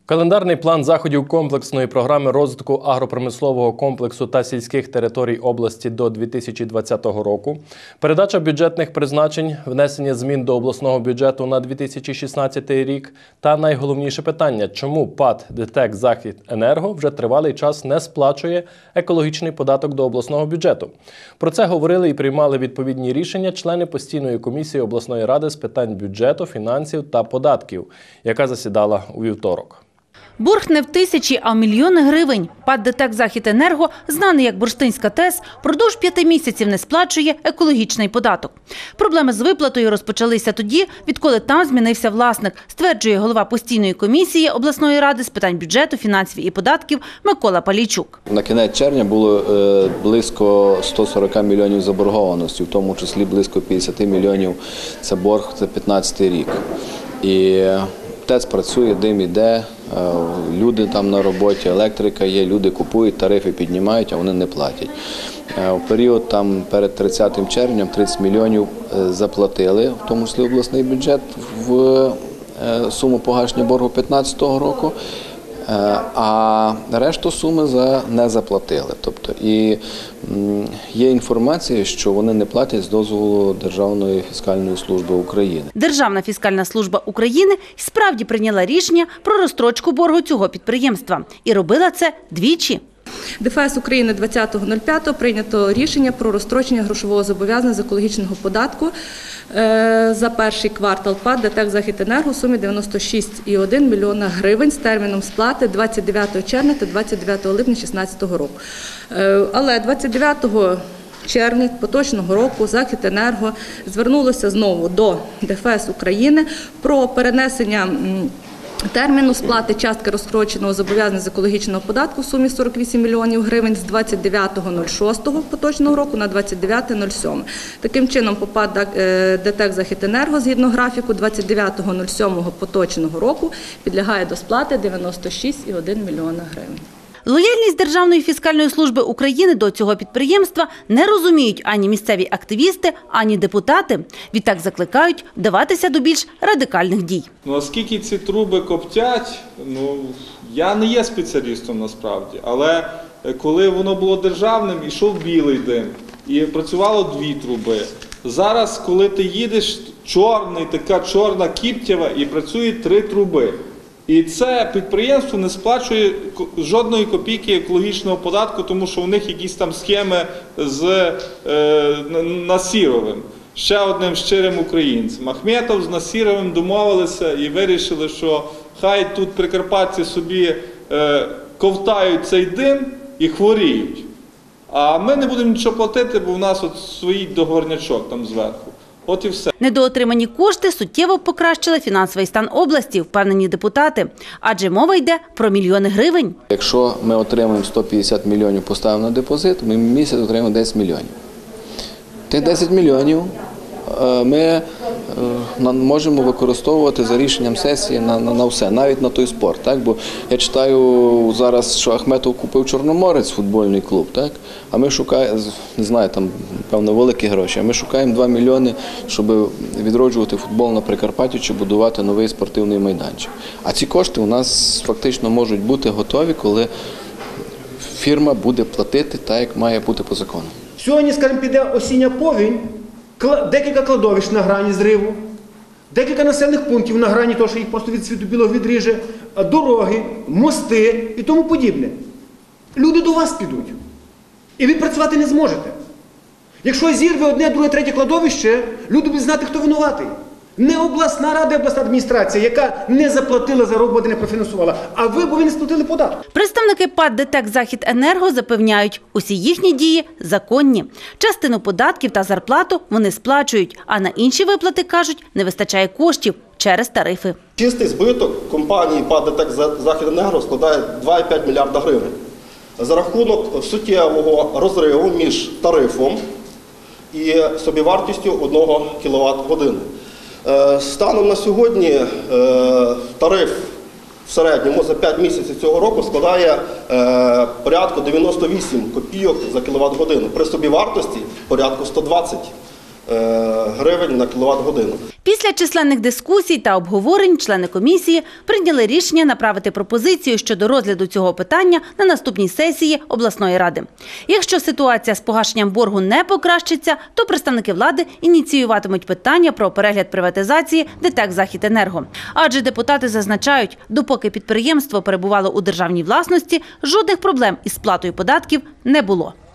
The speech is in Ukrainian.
Календарний план заходів комплексної програми розвитку агропромислового комплексу та сільських територій області до 2020 року, передача бюджетних призначень, внесення змін до обласного бюджету на 2016 рік та найголовніше питання – чому ПАТ ДТЕК «Західенерго» вже тривалий час не сплачує екологічний податок до обласного бюджету. Про це говорили і приймали відповідні рішення члени постійної комісії обласної ради з питань бюджету, фінансів та податків, яка засідала у вівторок. Борг не в тисячі, а в мільйони гривень. ПАТ ДТЕК «Західенерго», знаний як Бурштинська ТЕС, впродовж 5 місяців не сплачує екологічний податок. Проблеми з виплатою розпочалися тоді, відколи там змінився власник, стверджує голова постійної комісії обласної ради з питань бюджету, фінансів і податків Микола Палійчук. На кінець червня було близько 140 мільйонів заборгованості, в тому числі близько 50 мільйонів – це борг за 2015 рік. І ТЕЦ працює, дим іде, люди там на роботі, електрика є, люди купують, тарифи піднімають, а вони не платять. У період там перед 30 червня 30 мільйонів заплатили, в тому числі обласний бюджет, в суму погашення боргу 2015 року, а решту суми не заплатили. Тобто, і є інформація, що вони не платять з дозволу Державної фіскальної служби України. Державна фіскальна служба України справді прийняла рішення про розстрочку боргу цього підприємства. І робила це двічі. ДФС України 20.05 прийнято рішення про розстрочення грошового зобов'язання з екологічного податку за перший квартал ПАТ ДТЕК «Західенерго» у сумі 96,1 мільйона гривень з терміном сплати 29 червня та 29 липня 2016 року. Але 29 червня поточного року «Західенерго» звернулося знову до ДФС України про перенесення терміну сплати частки розстроченого зобов'язання з екологічного податку в сумі 48 мільйонів гривень з 29.06 поточного року на 29.07. Таким чином, по ПАТ ДТЕК «Західенерго» згідно графіку 29.07 поточного року підлягає до сплати 96,1 мільйона гривень. Лояльність Державної фіскальної служби України до цього підприємства не розуміють ані місцеві активісти, ані депутати. Відтак закликають вдаватися до більш радикальних дій. Оскільки ці труби коптять, я не є спеціалістом насправді, але коли воно було державним, йшов білий дим і працювало 2 труби. Зараз, коли ти їдеш, така чорна кіптєва і працює 3 труби. І це підприємство не сплачує жодної копійки екологічного податку, тому що у них якісь там схеми з Насіровим, ще одним щирим українцем. Ахметов з Насіровим домовилися і вирішили, що хай тут прикарпатці собі ковтають цей дим і хворіють. А ми не будемо нічого платити, бо в нас от свій договорнячок там зверху. От і все. Недоотримані кошти суттєво покращили фінансовий стан області, впевнені депутати. Адже мова йде про мільйони гривень. Якщо ми отримаємо 150 мільйонів, поставимо на депозит, ми в місяць отримаємо 10 мільйонів. Тих 10 мільйонів ми можемо використовувати за рішенням сесії на все, навіть на той спорт. Так? Бо я читаю зараз, що Ахметов купив Чорноморець, футбольний клуб, так? А ми шукаємо, не знаю, там, певно, великі гроші, а ми шукаємо 2 мільйони, щоб відроджувати футбол на Прикарпатті чи будувати новий спортивний майданчик. А ці кошти у нас фактично можуть бути готові, коли фірма буде платити так, як має бути по закону. Сьогодні, скажімо, піде осіння повінь, декілька кладовищ на грані зриву, декілька населених пунктів на грані того, що їх просто від світу білого відріже, дороги, мости і тому подібне. Люди до вас підуть. І ви працювати не зможете. Якщо зірве одне, друге, третє кладовище, люди будуть знати, хто винуватий. Не обласна рада, обласна адміністрація, яка не заплатила за роботу, не профінансувала, а ви, бо ви не сплатили податок. Представники ПАТ ДТЕК «Західенерго» запевняють, усі їхні дії законні. Частину податків та зарплату вони сплачують, а на інші виплати, кажуть, не вистачає коштів через тарифи. Чистий збиток компанії ПАТ ДТЕК «Західенерго» складає 2,5 мільярда гривень. За рахунок суттєвого розриву між тарифом і собівартістю 1 кВт-години. Станом на сьогодні тариф в середньому за 5 місяців цього року складає порядку 98 копійок за кВт-годину, при собівартості порядку 120 гривень на кіловат-годину. Після численних дискусій та обговорень члени комісії прийняли рішення направити пропозицію щодо розгляду цього питання на наступній сесії обласної ради. Якщо ситуація з погашенням боргу не покращиться, то представники влади ініціюватимуть питання про перегляд приватизації ДТЕК «Західенерго». Адже депутати зазначають, допоки підприємство перебувало у державній власності, жодних проблем із сплатою податків не було.